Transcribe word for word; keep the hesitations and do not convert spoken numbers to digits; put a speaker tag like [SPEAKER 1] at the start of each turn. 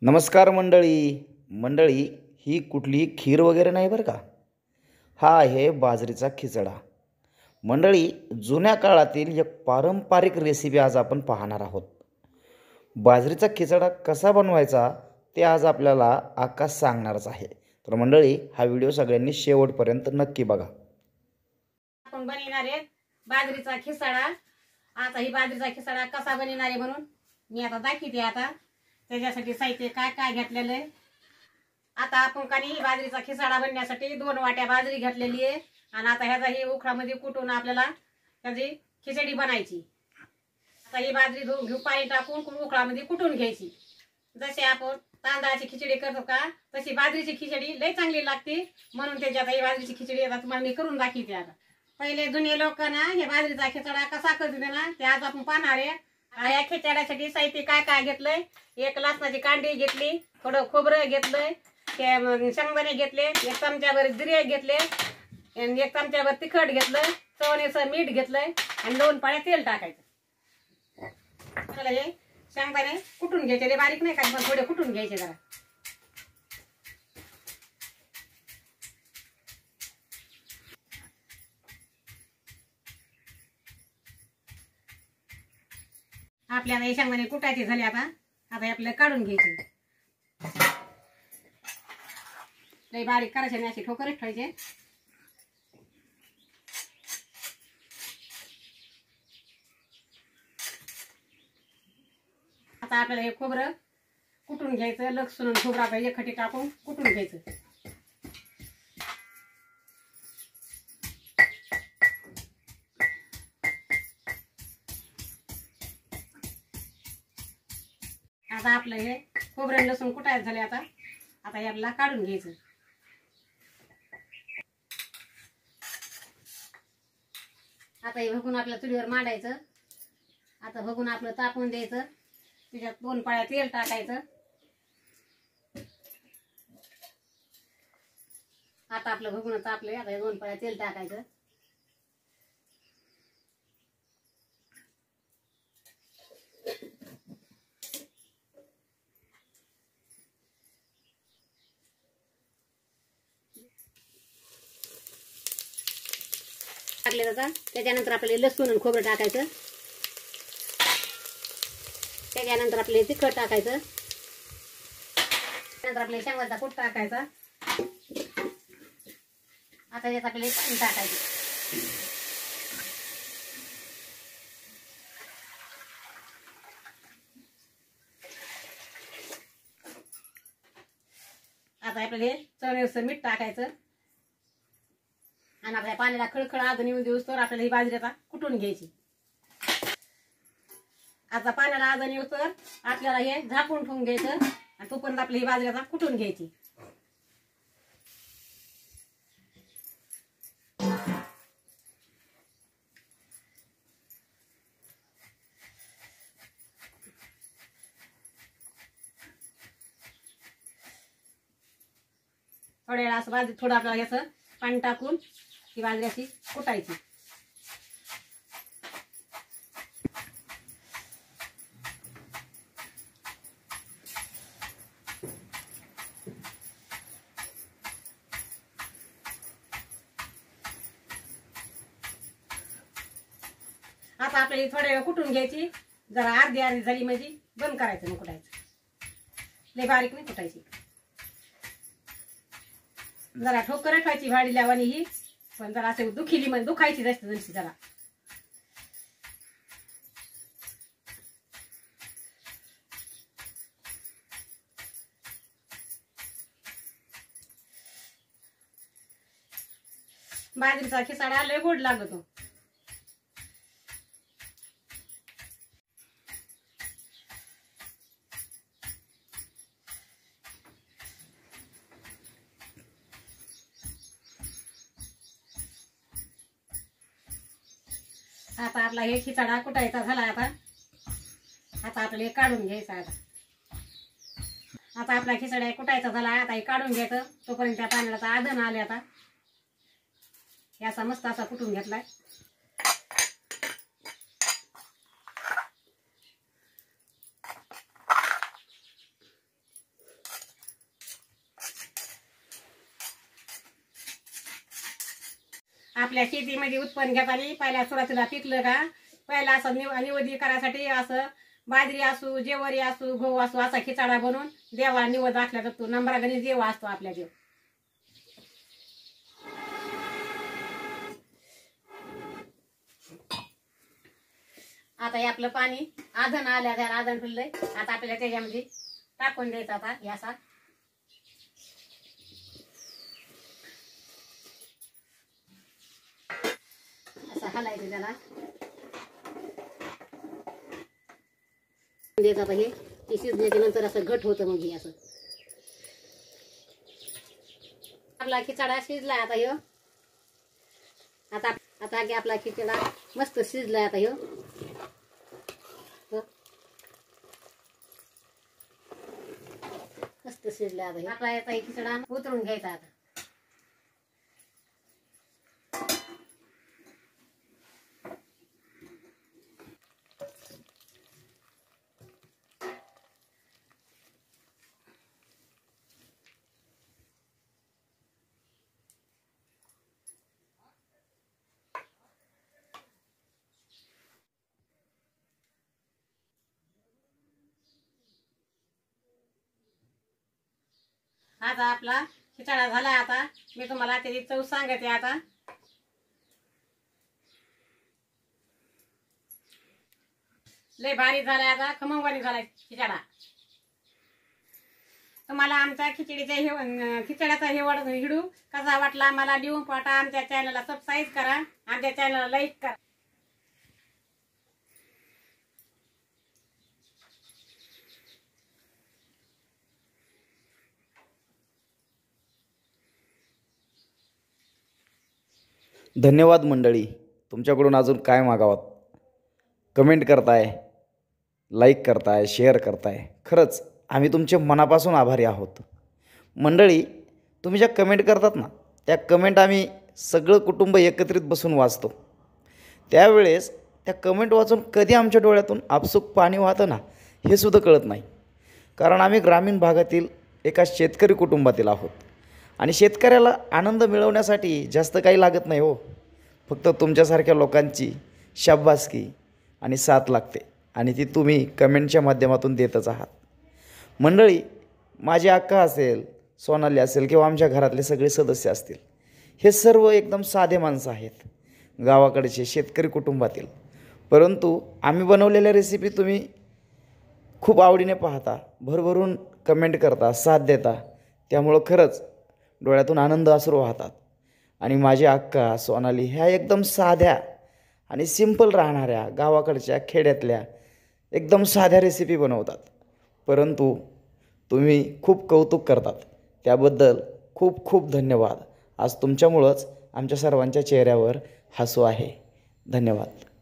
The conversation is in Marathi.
[SPEAKER 1] नमस्कार मंडळी मंडळी ही कुठलीही खीर वगैरे नाही बरं का. हा आहे बाजरीचा खिचडा. मंडळी जुन्या काळातील एक पारंपरिक रेसिपी आज आपण पाहणार आहोत. बाजरीचा खिचडा कसा बनवायचा ते आज आपल्याला आकाश सांगणारच आहे. तर मंडळी हा व्हिडिओ सगळ्यांनी शेवटपर्यंत नक्की बघा.
[SPEAKER 2] आपण बनवणार आहे बाजरीचा खिचडा. आता ही बाजरीचा खिचडा कसा बनवणार आहे म्हणून मी आता दाखवते. आता त्याच्यासाठी साहित्य काय काय घेतलेलं आहे. आता आपण काही बाजरीचा खिचडा बनवण्यासाठी दोन वाट्या बाजरी घेतलेली आहे आणि आता ह्याचा ही उखळामध्ये कुटून आपल्याला त्याची खिचडी बनायची. आता ही बाजरी धुवून घेऊ, पाणी टाकून उखळामध्ये कुटून घ्यायची. जसे आपण तांदळाची खिचडी करतो का तशी बाजरीची खिचडी लय चांगली लागते, म्हणून त्याच्यात ही बाजरीची खिचडी आता तुम्हाला मी करून दाखवते. आता पहिले जुने लोकांना हे बाजरीचा खिचडा कसा करते ना ते आज आपण पाहणार आहे. या खिचड्यासाठी साहित्य काय काय घेतलंय. एक लसणाची कांडी घेतली, थोडं खोबरं घेतलंय, शेंगदाणे घेतले, एक चमच्याभर जिरे घेतले, एक चमच्याभर तिखट घेतलं, चवणीचं मीठ घेतलंय आणि दोन पाण्या तेल टाकायचं. हे शेंगदाणे कुटून घ्यायचे, बारीक नाही का, पण थोडे कुटून घ्यायचे जरा. आपल्याला हे शेंगदाणे कुटायचे झाले. आता आता आपल्याला काढून घ्यायचे. लई बारीक करायचे नाही, अशी ठोकरच ठेवायचे. आता आपल्याला हे खोबरं कुटून घ्यायचं. लसूण खोबरं आपल्याला एकखटी टाकून कुटून घ्यायचं. आता आपलं हे खोबरं लसूण कुटायचं झाले. आता आता हे आपल्याला काढून घ्यायचं. आता हे बघून आपल्या चुलीवर मांडायचं. आता बघून आपलं तापवून द्यायचं. त्याच्यात दोन पाळ्या तेल टाकायचं. आता आपलं बघून तापलंय. आता दोन पाळ्या तेल टाकायचं. टाकले जातात. त्याच्यानंतर आपल्याला लसूण आणि खोबरं टाकायचं. त्याच्यानंतर आपल्याला तिखट टाकायचं. त्यानंतर आपल्याला शेंगदाण्याचा कूट टाकायचा. आता यात आपल्याला पाणी टाकायचं. आता आपल्याला चवीनुसार मीठ टाकायचं आणि आपल्या पाण्याला खळखळ आधून येऊन देऊस तर आपल्याला ही बाजरी आता कुटून घ्यायची. आता पाण्याला आधून येऊस तर आपल्याला हे झाकून ठेवून घ्यायचं आणि तोपर्यंत आपली ही बाजरी आता कुटून घ्यायची. थोड्या वेळा असं बाजरी थोडं आपल्याला याचं पाणी टाकून ही बाजरी अशी कुटायची. आता आपल्याला थोड्या वेळ कुटून घ्यायची. जरा अर्धी अर्धी झाली म्हणजे बंद करायचं, मग कुटायचं. लय बारीक नाही कुटायची. जरा ठोकर ठेवायची भाडी लावानी ही, पण जरा असं दुखिली म्हणजे दुखायची जास्त जणशी जरा. बाजरीचा खिचडा लय गोड लागतो. आता आपला हे खिचडा कुटायचा झाला. आता आता आपल्याला हे काढून घ्यायचा. आता आता आपला खिचडा कुटायचा झाला. आता हे काढून घ्यायचं. तोपर्यंत त्या पाण्याला आधण आले. आता हे असा मस्त असा कुटून घेतलाय. आपल्या शेतीमध्ये उत्पन्न घेताना पहिल्या सुरुवातीला पिकलं का पहिला असं निव निवदी करायसाठी असं बाजरी असू जेवरी असू गहू असू असा खिचडा बनवून देवाला निवद दाखला जातो. नंबरागणी देव असतो आपल्या देव. आता हे आपलं पाणी आधण आल्या त्याला आधण फुललंय. आता आपल्याला त्याच्यामध्ये टाकून द्यायचं. आता हे असा असं हलायचं त्याला द्यायचं. आता हे हे शिजल्याच्या नंतर असं घट होतं. मग हे असं आपला खिचडा शिजलाय. आता ह्यो आता आता की आपला खिचडा मस्त शिजलाय. आता ह्यो मस्त शिजलाय. आता आपला याचा खिचडा उतरून घ्यायचा. आता आता आपला खिचडा झालाय. आता मी तुम्हाला त्याची चव सांगते. आता लय भारी झालाय. आता खमंगवाणी झालाय खिचडा. तुम्हाला आमच्या खिचडीचा हे खिचड्याचा हे वड हिडू कसा वाटला मला लिहून पाठवा. आमच्या चॅनलला सबस्क्राईब करा. आमच्या चॅनलला लाईक करा.
[SPEAKER 1] धन्यवाद मंडळी. तुमच्याकडून अजून काय मागावं. कमेंट करताय, लाईक करताय, शेअर करताय. खरंच आम्ही तुमचे मनापासून आभारी आहोत. मंडळी तुम्ही ज्या कमेंट करतात ना त्या कमेंट आम्ही सगळं कुटुंब एकत्रित बसून वाचतो. त्यावेळेस त्या कमेंट वाचून कधी आमच्या डोळ्यातून आपसूक पाणी वाहतं ना हे सुद्धा कळत नाही. कारण आम्ही ग्रामीण भागातील एका शेतकरी कुटुंबातील आहोत. आणि शेतकऱ्याला आनंद मिळवण्यासाठी जास्त काही लागत नाही हो. फक्त तुमच्यासारख्या लोकांची शाबासकी आणि साथ लागते. आणि ती तुम्ही कमेंटच्या माध्यमातून देतच आहात. मंडळी माझी अक्का असेल, सोनाली असेल किंवा आमच्या घरातले सगळे सदस्य असतील, हे सर्व एकदम साधे माणसं आहेत, गावाकडचे शेतकरी कुटुंबातील. परंतु आम्ही बनवलेल्या रेसिपी तुम्ही खूप आवडीने पाहता, भरभरून कमेंट करता, साथ देता. त्यामुळं खरंच डोळ्यातून आनंद अश्रू वाहतात. आणि माझी अक्का सोनाली ह्या एकदम साध्या आणि सिंपल राहणाऱ्या गावाकडच्या खेड्यातल्या एकदम साध्या रेसिपी बनवतात. परंतु तुम्ही खूप कौतुक करतात. त्याबद्दल खूप खूप धन्यवाद. आज तुमच्यामुळंच आमच्या सर्वांच्या चेहऱ्यावर हसू आहे. धन्यवाद.